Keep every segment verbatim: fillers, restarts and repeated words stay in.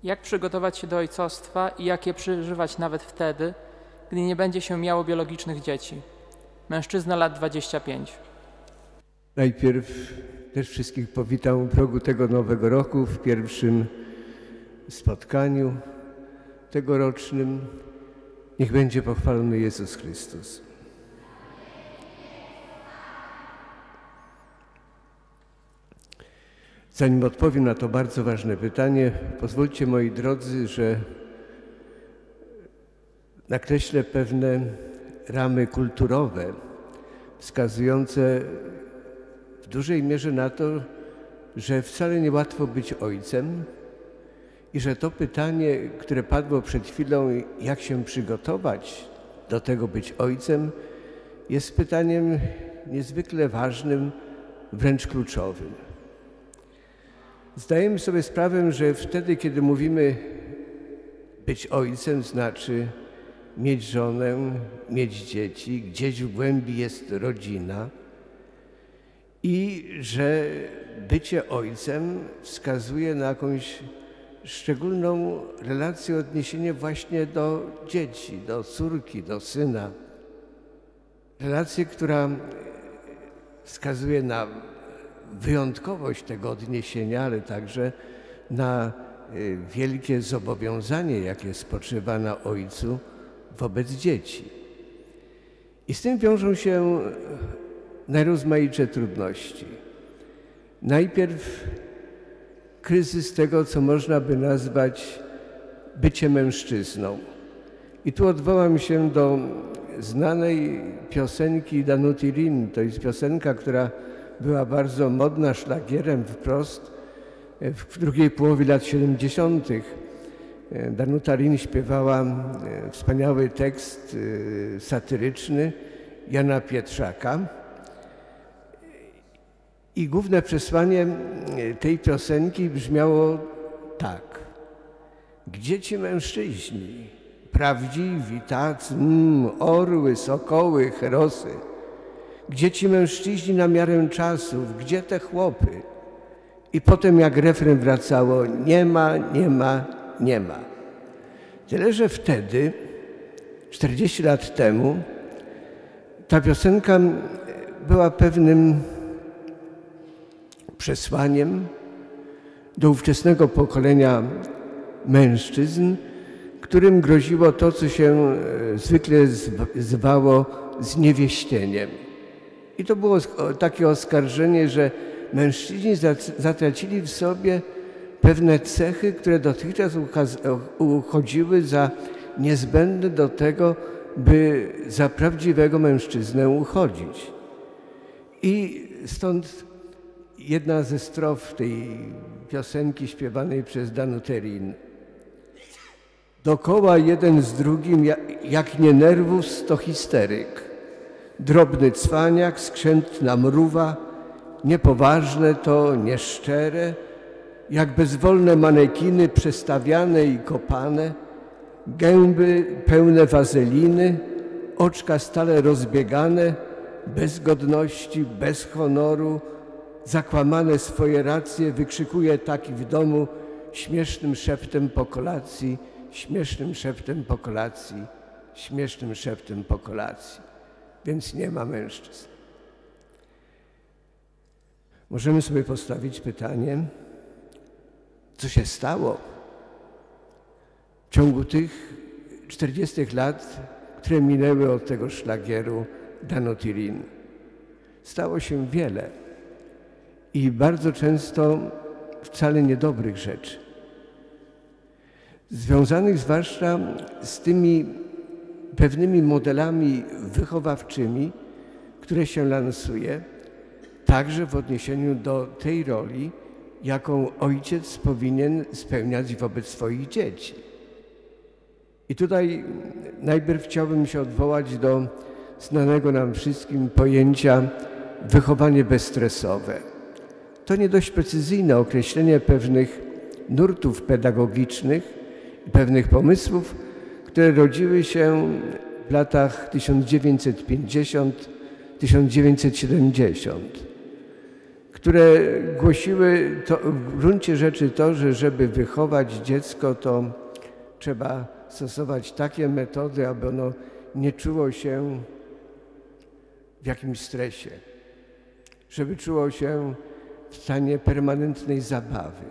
Jak przygotować się do ojcostwa i jak je przeżywać nawet wtedy, gdy nie będzie się miało biologicznych dzieci? Mężczyzna, lat dwadzieścia pięć. Najpierw też wszystkich powitam u progu tego nowego roku w pierwszym spotkaniu tegorocznym. Niech będzie pochwalony Jezus Chrystus. Zanim odpowiem na to bardzo ważne pytanie, pozwólcie, moi drodzy, że nakreślę pewne ramy kulturowe wskazujące w dużej mierze na to, że wcale niełatwo być ojcem i że to pytanie, które padło przed chwilą, jak się przygotować do tego być ojcem, jest pytaniem niezwykle ważnym, wręcz kluczowym. Zdajemy sobie sprawę, że wtedy, kiedy mówimy być ojcem, znaczy mieć żonę, mieć dzieci, gdzieś w głębi jest rodzina i że bycie ojcem wskazuje na jakąś szczególną relację, odniesienie właśnie do dzieci, do córki, do syna. Relację, która wskazuje na wyjątkowość tego odniesienia, ale także na wielkie zobowiązanie, jakie spoczywa na ojcu wobec dzieci. I z tym wiążą się najrozmaitsze trudności. Najpierw kryzys tego, co można by nazwać bycie mężczyzną. I tu odwołam się do znanej piosenki Danuty Rin. To jest piosenka, która była bardzo modna, szlagierem wprost w drugiej połowie lat siedemdziesiątych. Danuta Rin śpiewała wspaniały tekst satyryczny Jana Pietrzaka. I główne przesłanie tej piosenki brzmiało tak. Gdzie ci mężczyźni, prawdziwi, tacy, mm, orły, sokoły, herosy? Gdzie ci mężczyźni na miarę czasów, gdzie te chłopy? I potem jak refren wracało, nie ma, nie ma, nie ma. Tyle, że wtedy, czterdzieści lat temu, ta piosenka była pewnym przesłaniem do ówczesnego pokolenia mężczyzn, którym groziło to, co się zwykle zwało zniewieścieniem. I to było takie oskarżenie, że mężczyźni zatracili w sobie pewne cechy, które dotychczas uchodziły za niezbędne do tego, by za prawdziwego mężczyznę uchodzić. I stąd jedna ze strof tej piosenki śpiewanej przez Danutę Rin. Dokoła jeden z drugim, jak nie nerwus, to histeryk. Drobny cwaniak, skrzętna mruwa, niepoważne to nieszczere, jak bezwolne manekiny przestawiane i kopane, gęby pełne wazeliny, oczka stale rozbiegane, bez godności, bez honoru, zakłamane swoje racje, wykrzykuje taki w domu śmiesznym szeptem po kolacji, śmiesznym szeptem po kolacji, śmiesznym szeptem po kolacji. Więc nie ma mężczyzn. Możemy sobie postawić pytanie, co się stało w ciągu tych czterdziestu lat, które minęły od tego szlagieru Danuty Rin. Stało się wiele i bardzo często wcale niedobrych rzeczy, związanych zwłaszcza z tymi pewnymi modelami wychowawczymi, które się lansuje, także w odniesieniu do tej roli, jaką ojciec powinien spełniać wobec swoich dzieci. I tutaj najpierw chciałbym się odwołać do znanego nam wszystkim pojęcia wychowanie bezstresowe. To nie dość precyzyjne określenie pewnych nurtów pedagogicznych i pewnych pomysłów, które rodziły się w latach tysiąc dziewięćset pięćdziesiątym do tysiąc dziewięćset siedemdziesiątym, które głosiły to, w gruncie rzeczy to, że żeby wychować dziecko, to trzeba stosować takie metody, aby ono nie czuło się w jakimś stresie, żeby czuło się w stanie permanentnej zabawy.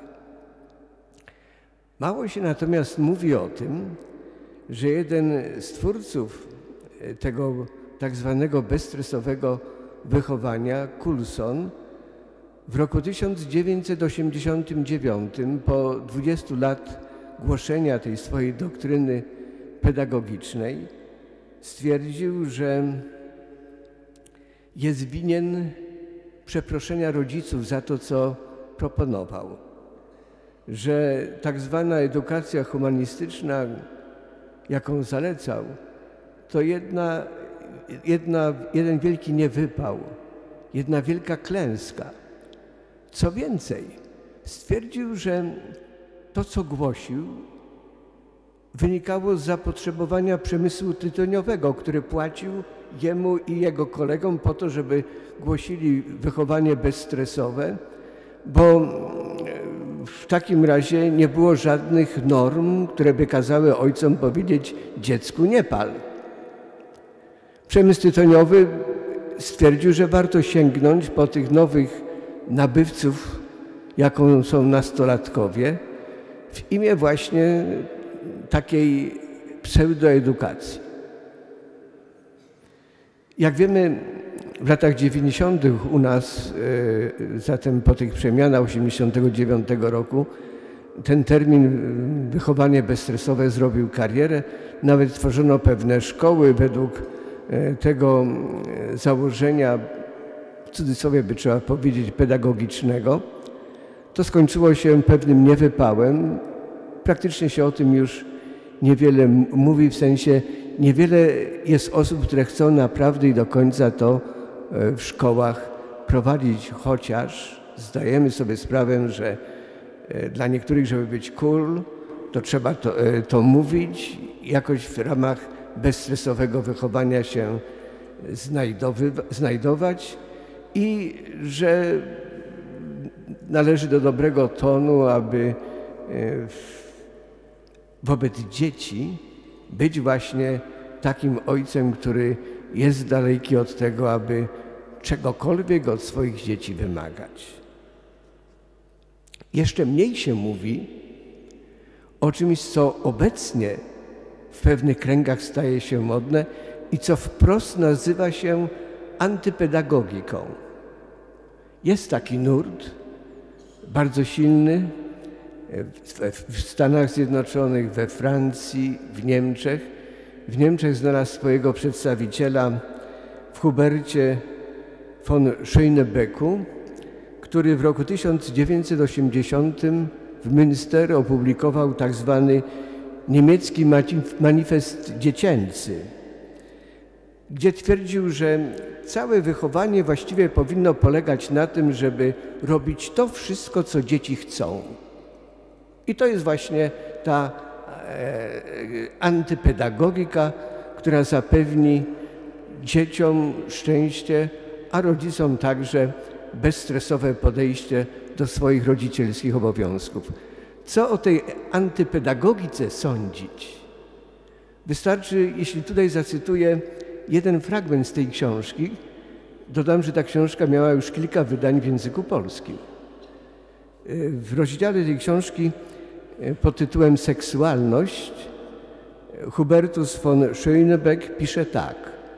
Mało się natomiast mówi o tym, że jeden z twórców tego tak zwanego bezstresowego wychowania, Coulson, w roku tysiąc dziewięćset osiemdziesiątym dziewiątym, po dwudziestu lat głoszenia tej swojej doktryny pedagogicznej, stwierdził, że jest winien przeproszenia rodziców za to, co proponował, że tak zwana edukacja humanistyczna, jaką zalecał, to jedna, jedna, jeden wielki niewypał, jedna wielka klęska. Co więcej, stwierdził, że to, co głosił, wynikało z zapotrzebowania przemysłu tytoniowego, który płacił jemu i jego kolegom po to, żeby głosili wychowanie bezstresowe, bo w takim razie nie było żadnych norm, które by kazały ojcom powiedzieć: dziecku nie pal. Przemysł tytoniowy stwierdził, że warto sięgnąć po tych nowych nabywców, jaką są nastolatkowie, w imię właśnie takiej pseudoedukacji. Jak wiemy, w latach dziewięćdziesiątych u nas, zatem po tych przemianach osiemdziesiątego dziewiątego roku, ten termin wychowanie bezstresowe zrobił karierę. Nawet tworzono pewne szkoły według tego założenia, w cudzysłowie by trzeba powiedzieć, pedagogicznego. To skończyło się pewnym niewypałem. Praktycznie się o tym już niewiele mówi, w sensie niewiele jest osób, które chcą naprawdę i do końca to w szkołach prowadzić, chociaż zdajemy sobie sprawę, że dla niektórych, żeby być cool, to trzeba to, to mówić, jakoś w ramach bezstresowego wychowania się znajdować i że należy do dobrego tonu, aby wobec dzieci być właśnie takim ojcem, który jest daleki od tego, aby czegokolwiek od swoich dzieci wymagać. Jeszcze mniej się mówi o czymś, co obecnie w pewnych kręgach staje się modne i co wprost nazywa się antypedagogiką. Jest taki nurt, bardzo silny, w Stanach Zjednoczonych, we Francji, w Niemczech. W Niemczech znalazł swojego przedstawiciela w Hubercie von Schönebecku, który w roku tysiąc dziewięćset osiemdziesiątym w Münster opublikował tak zwany niemiecki manifest dziecięcy, gdzie twierdził, że całe wychowanie właściwie powinno polegać na tym, żeby robić to wszystko, co dzieci chcą. I to jest właśnie ta e, antypedagogika, która zapewni dzieciom szczęście, a rodzicom także bezstresowe podejście do swoich rodzicielskich obowiązków. Co o tej antypedagogice sądzić? Wystarczy, jeśli tutaj zacytuję jeden fragment z tej książki, dodam, że ta książka miała już kilka wydań w języku polskim. W rozdziale tej książki pod tytułem Seksualność Hubertus von Schönebeck pisze tak: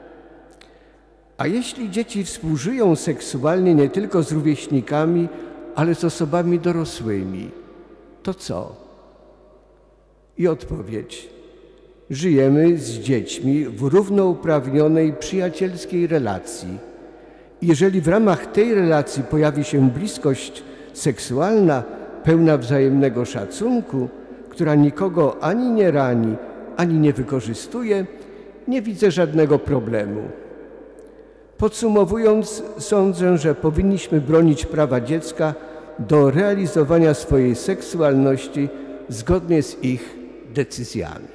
a jeśli dzieci współżyją seksualnie nie tylko z rówieśnikami, ale z osobami dorosłymi, to co? I odpowiedź: żyjemy z dziećmi w równouprawnionej, przyjacielskiej relacji. Jeżeli w ramach tej relacji pojawi się bliskość seksualna, pełna wzajemnego szacunku, która nikogo ani nie rani, ani nie wykorzystuje, nie widzę żadnego problemu. Podsumowując, sądzę, że powinniśmy bronić prawa dziecka do realizowania swojej seksualności zgodnie z ich decyzjami.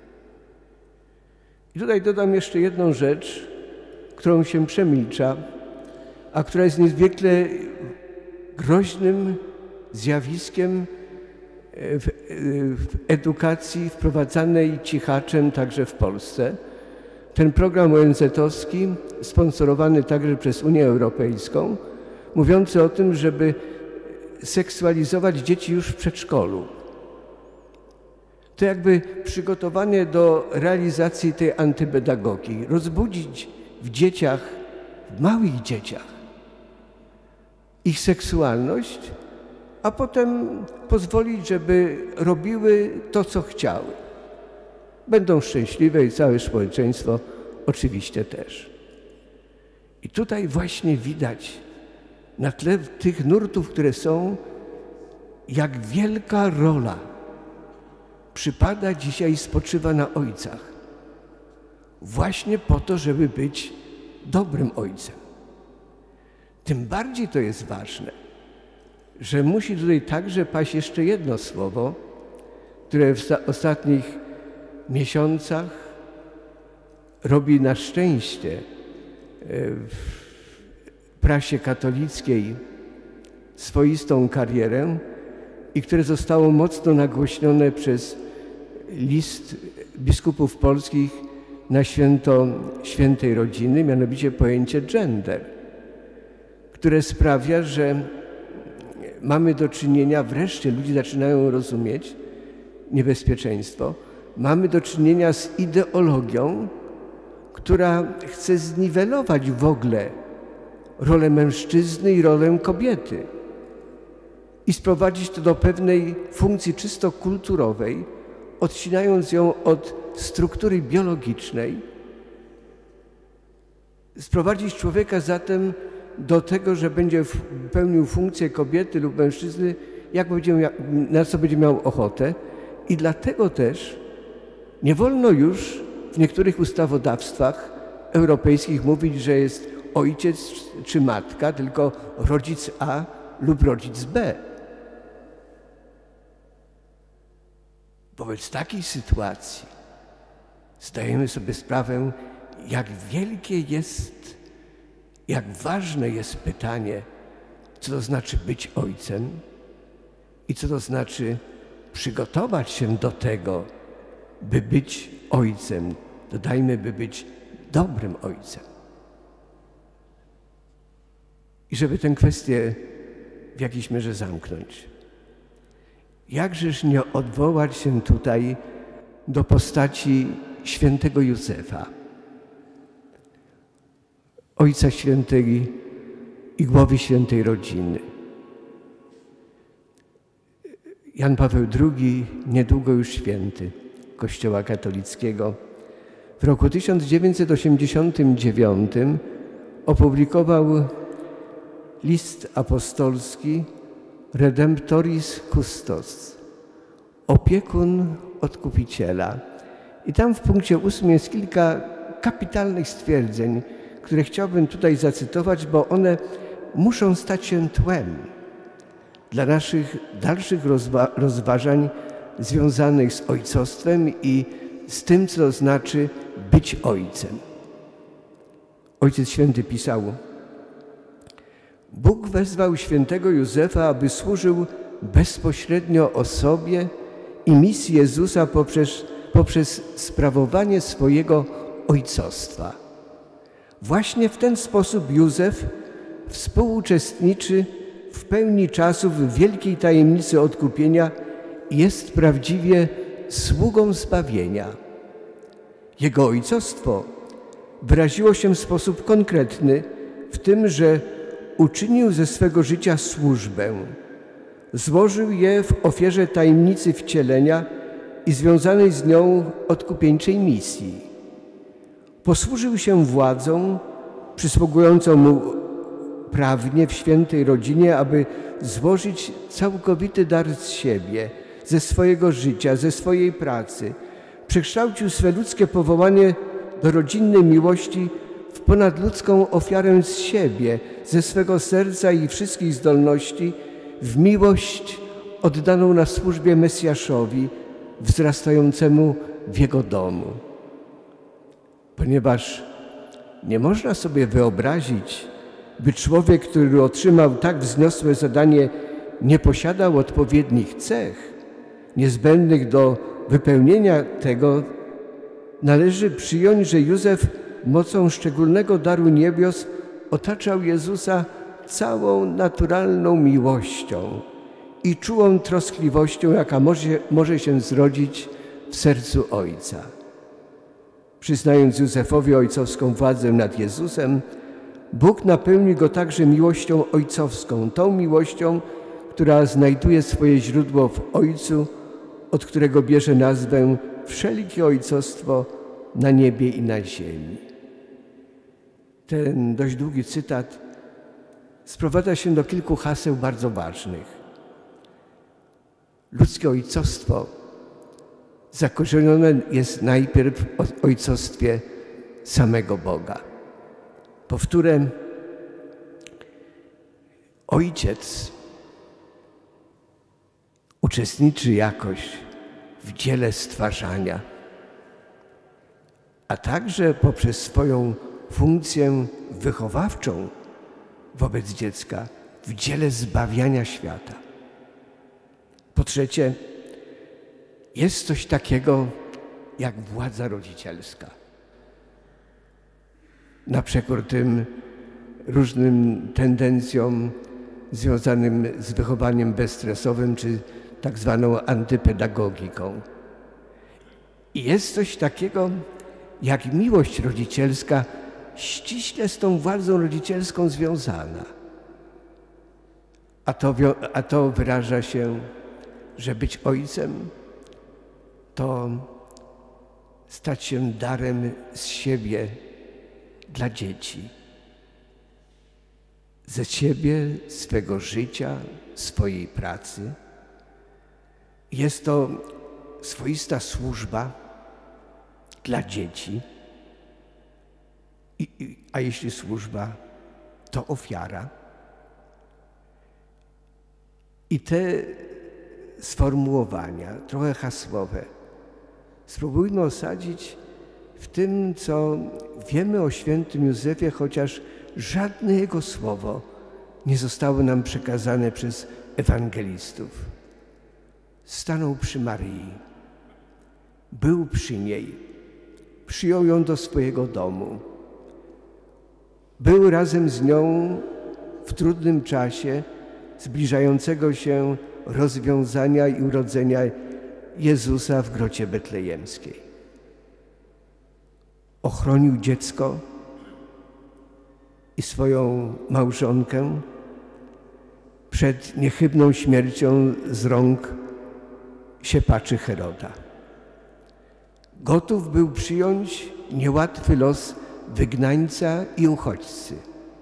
I tutaj dodam jeszcze jedną rzecz, którą się przemilcza, a która jest niezwykle groźnym zjawiskiem w, w edukacji wprowadzanej cichaczem także w Polsce. Ten program O N Z-owski, sponsorowany także przez Unię Europejską, mówiący o tym, żeby seksualizować dzieci już w przedszkolu. To jakby przygotowanie do realizacji tej antypedagogii, rozbudzić w dzieciach, w małych dzieciach ich seksualność, a potem pozwolić, żeby robiły to, co chciały. Będą szczęśliwe i całe społeczeństwo oczywiście też. I tutaj właśnie widać na tle tych nurtów, które są, jak wielka rola przypada dzisiaj, spoczywa na ojcach. Właśnie po to, żeby być dobrym ojcem. Tym bardziej to jest ważne, że musi tutaj także paść jeszcze jedno słowo, które w ostatnich miesiącach robi na szczęście w prasie katolickiej swoistą karierę i które zostało mocno nagłośnione przez list biskupów polskich na święto świętej rodziny, mianowicie pojęcie gender, które sprawia, że mamy do czynienia, wreszcie ludzie zaczynają rozumieć niebezpieczeństwo, mamy do czynienia z ideologią, która chce zniwelować w ogóle rolę mężczyzny i rolę kobiety i sprowadzić to do pewnej funkcji czysto kulturowej, odcinając ją od struktury biologicznej, sprowadzić człowieka zatem do tego, że będzie pełnił funkcję kobiety lub mężczyzny, jak będzie miał, na co będzie miał ochotę. I dlatego też nie wolno już w niektórych ustawodawstwach europejskich mówić, że jest ojciec czy matka, tylko rodzic A lub rodzic B. Wobec takiej sytuacji zdajemy sobie sprawę, jak wielkie jest, jak ważne jest pytanie, co to znaczy być ojcem i co to znaczy przygotować się do tego, by być ojcem. Dodajmy, by być dobrym ojcem. I żeby tę kwestię w jakiejś mierze zamknąć. Jakżeż nie odwołać się tutaj do postaci świętego Józefa, Ojca Świętej i głowy świętej rodziny. Jan Paweł drugi, niedługo już święty Kościoła katolickiego, w roku tysiąc dziewięćset osiemdziesiątym dziewiątym opublikował list apostolski Redemptoris Custos, opiekun Odkupiciela. I tam w punkcie ósmym jest kilka kapitalnych stwierdzeń, które chciałbym tutaj zacytować, bo one muszą stać się tłem dla naszych dalszych rozwa rozważań związanych z ojcostwem i z tym, co to znaczy być ojcem. Ojciec Święty pisał: Bóg wezwał świętego Józefa, aby służył bezpośrednio osobie i misji Jezusa poprzez, poprzez sprawowanie swojego ojcostwa. Właśnie w ten sposób Józef współuczestniczy w pełni czasów w wielkiej tajemnicy odkupienia i jest prawdziwie sługą zbawienia. Jego ojcostwo wyraziło się w sposób konkretny w tym, że uczynił ze swego życia służbę, złożył je w ofierze tajemnicy wcielenia i związanej z nią odkupieńczej misji. Posłużył się władzą przysługującą mu prawnie w świętej rodzinie, aby złożyć całkowity dar z siebie, ze swojego życia, ze swojej pracy. Przekształcił swe ludzkie powołanie do rodzinnej miłości w ponadludzką ofiarę z siebie, ze swego serca i wszystkich zdolności, w miłość oddaną na służbie Mesjaszowi, wzrastającemu w Jego domu. Ponieważ nie można sobie wyobrazić by człowiek, który otrzymał tak wzniosłe zadanie, nie posiadał odpowiednich cech niezbędnych do wypełnienia tego, należy przyjąć, że Józef mocą szczególnego daru niebios otaczał Jezusa całą naturalną miłością i czułą troskliwością, jaka może, może się zrodzić w sercu Ojca. Przyznając Józefowi ojcowską władzę nad Jezusem, Bóg napełni go także miłością ojcowską, tą miłością, która znajduje swoje źródło w Ojcu, od którego bierze nazwę wszelkie ojcostwo na niebie i na ziemi. Ten dość długi cytat sprowadza się do kilku haseł bardzo ważnych. Ludzkie ojcostwo zakorzenione jest najpierw w ojcostwie samego Boga. Powtórę, Ojciec uczestniczy jakoś w dziele stwarzania, a także poprzez swoją funkcję wychowawczą wobec dziecka w dziele zbawiania świata. Po trzecie, jest coś takiego jak władza rodzicielska. Na przekór tym różnym tendencjom związanym z wychowaniem bezstresowym czy tak zwaną antypedagogiką. I jest coś takiego jak miłość rodzicielska, ściśle z tą władzą rodzicielską związana. A to, a to wyraża się, że być ojcem to stać się darem z siebie dla dzieci. Ze siebie, swego życia, swojej pracy. Jest to swoista służba dla dzieci, I, a jeśli służba, to ofiara. I te sformułowania, trochę hasłowe, spróbujmy osadzić w tym, co wiemy o świętym Józefie, chociaż żadne jego słowo nie zostało nam przekazane przez ewangelistów. Stanął przy Maryi, był przy niej, przyjął ją do swojego domu. Był razem z nią w trudnym czasie zbliżającego się rozwiązania i urodzenia Jezusa w grocie betlejemskiej. Ochronił dziecko i swoją małżonkę przed niechybną śmiercią z rąk siepaczy Heroda. Gotów był przyjąć niełatwy los wygnańca i uchodźcy,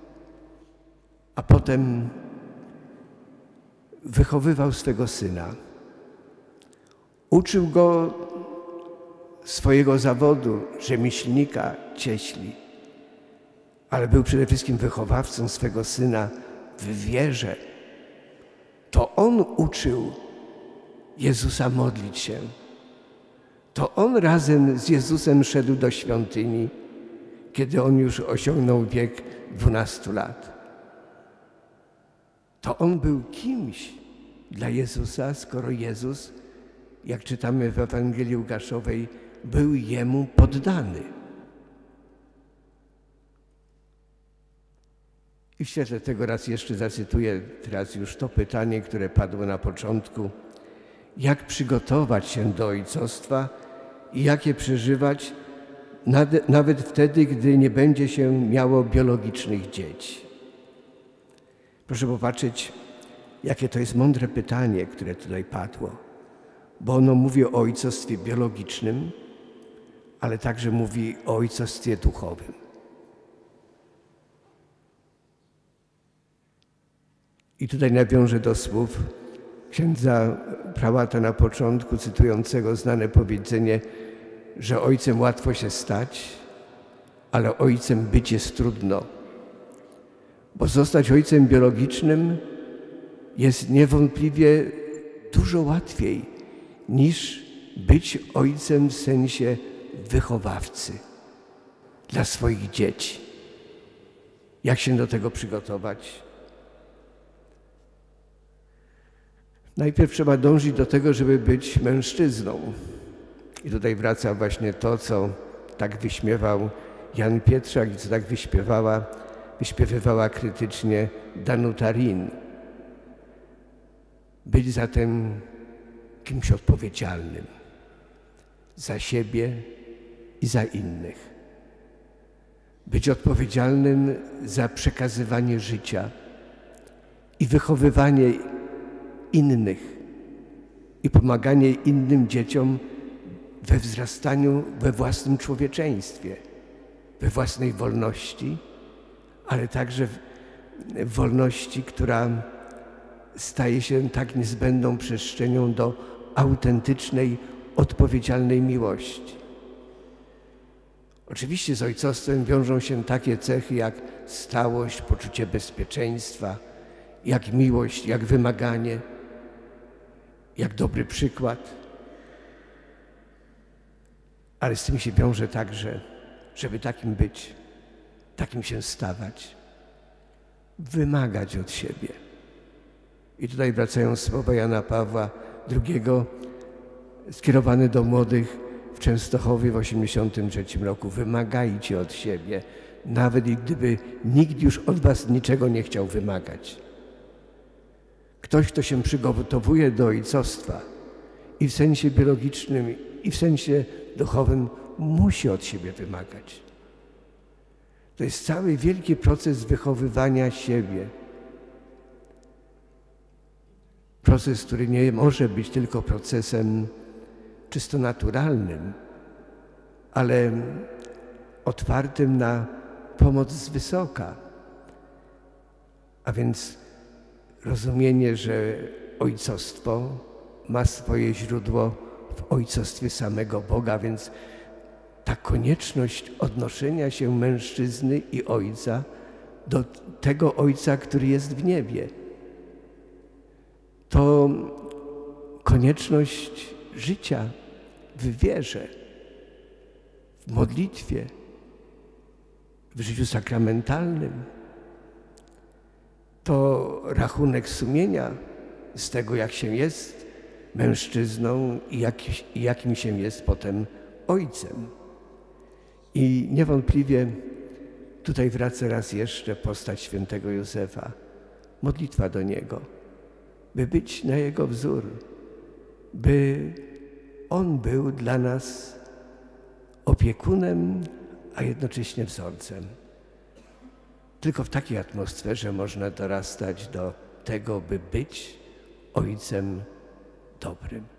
a potem wychowywał swego syna. Uczył go swojego zawodu, rzemieślnika, cieśli, ale był przede wszystkim wychowawcą swego syna w wierze. To on uczył Jezusa modlić się. To on razem z Jezusem szedł do świątyni, kiedy on już osiągnął wiek dwunastu lat. To on był kimś dla Jezusa, skoro Jezus, jak czytamy w Ewangelii Łukaszowej, był Jemu poddany. I w świetle tego raz jeszcze zacytuję teraz już to pytanie, które padło na początku. Jak przygotować się do ojcostwa i jak je przeżywać nawet wtedy, gdy nie będzie się miało biologicznych dzieci? Proszę popatrzeć, jakie to jest mądre pytanie, które tutaj padło, bo ono mówi o ojcostwie biologicznym, ale także mówi o ojcostwie duchowym. I tutaj nawiążę do słów księdza prałata na początku, cytującego znane powiedzenie, że ojcem łatwo się stać, ale ojcem być jest trudno. Bo zostać ojcem biologicznym jest niewątpliwie dużo łatwiej niż być ojcem w sensie wychowawcy dla swoich dzieci. Jak się do tego przygotować? Najpierw trzeba dążyć do tego, żeby być mężczyzną. I tutaj wraca właśnie to, co tak wyśmiewał Jan Pietrzak i co tak wyśpiewała, wyśpiewywała krytycznie Danuta Rin. Być zatem kimś odpowiedzialnym za siebie i za innych. Być odpowiedzialnym za przekazywanie życia i wychowywanie innych i pomaganie innym dzieciom we wzrastaniu we własnym człowieczeństwie, we własnej wolności, ale także w wolności, która staje się tak niezbędną przestrzenią do autentycznej, odpowiedzialnej miłości. Oczywiście z ojcostwem wiążą się takie cechy jak stałość, poczucie bezpieczeństwa, jak miłość, jak wymaganie, jak dobry przykład. Ale z tym się wiąże także, żeby takim być, takim się stawać, wymagać od siebie. I tutaj wracają słowa Jana Pawła drugiego skierowane do młodych w Częstochowie w osiemdziesiątym trzecim roku. Wymagajcie od siebie, nawet gdyby nikt już od was niczego nie chciał wymagać. Ktoś, kto się przygotowuje do ojcostwa i w sensie biologicznym, i w sensie duchowym, musi od siebie wymagać. To jest cały wielki proces wychowywania siebie. Proces, który nie może być tylko procesem czysto naturalnym, ale otwartym na pomoc z wysoka. A więc rozumienie, że ojcostwo ma swoje źródło w ojcostwie samego Boga, więc ta konieczność odnoszenia się mężczyzny i ojca do tego Ojca, który jest w niebie. To konieczność życia w wierze, w modlitwie, w życiu sakramentalnym. To rachunek sumienia z tego, jak się jest mężczyzną i, jak, i jakim się jest potem ojcem. I niewątpliwie tutaj wraca raz jeszcze postać świętego Józefa, modlitwa do Niego, by być na Jego wzór, by On był dla nas opiekunem, a jednocześnie wzorcem. Tylko w takiej atmosferze można dorastać do tego, by być ojcem dobrym.